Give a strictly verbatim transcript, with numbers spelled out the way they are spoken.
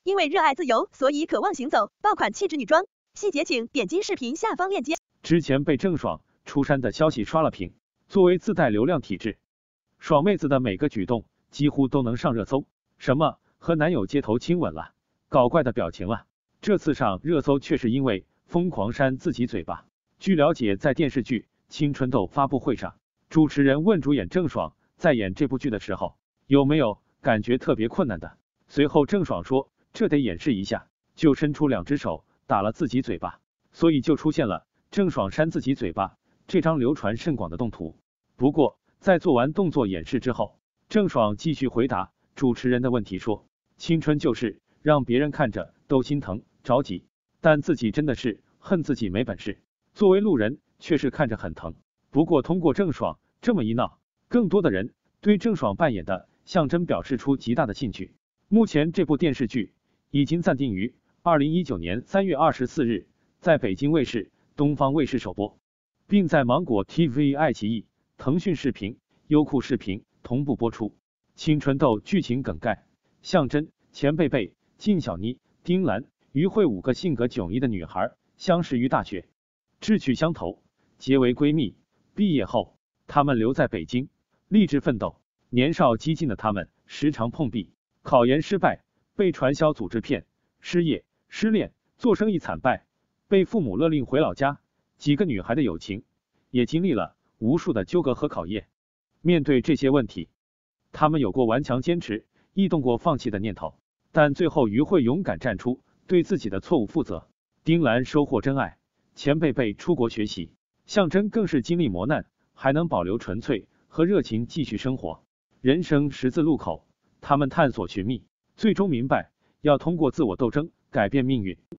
因为热爱自由，所以渴望行走爆款气质女装。细节请点击视频下方链接。 之前被郑爽出山的消息刷了屏，作为自带流量体质，爽妹子的每个举动几乎都能上热搜，什么和男友街头亲吻了，搞怪的表情了。这次上热搜却是因为疯狂扇自己嘴巴。据了解，在电视剧《青春痘》发布会上，主持人问主演郑爽在演这部剧的时候有没有感觉特别困难的，随后郑爽说这得演示一下，就伸出两只手打了自己嘴巴，所以就出现了郑爽扇自己嘴巴这张流传甚广的动图。不过在做完动作演示之后，郑爽继续回答主持人的问题说，青春就是让别人看着都心疼着急，但自己真的是恨自己没本事，作为路人却是看着很疼。不过通过郑爽这么一闹，更多的人对郑爽扮演的象征表示出极大的兴趣。目前这部电视剧已经暂定于二零一九年三月二十四日在北京卫视、东方卫视首播，并在芒果 T V、爱奇艺、腾讯视频、优酷视频同步播出。青春痘剧情梗概：向真、钱贝贝、靳小妮、丁兰、于慧五个性格迥异的女孩相识于大学，志趣相投，结为闺蜜。毕业后，她们留在北京，励志奋斗。年少激进的她们时常碰壁，考研失败，被传销组织骗，失业、失恋，做生意惨败，被父母勒令回老家。几个女孩的友情也经历了无数的纠葛和考验。面对这些问题，她们有过顽强坚持，亦动过放弃的念头，但最后于慧勇敢站出，对自己的错误负责。丁兰收获真爱，钱贝贝出国学习，向真更是经历磨难，还能保留纯粹和热情继续生活。人生十字路口，他们探索寻觅，最终明白要通过自我斗争改变命运。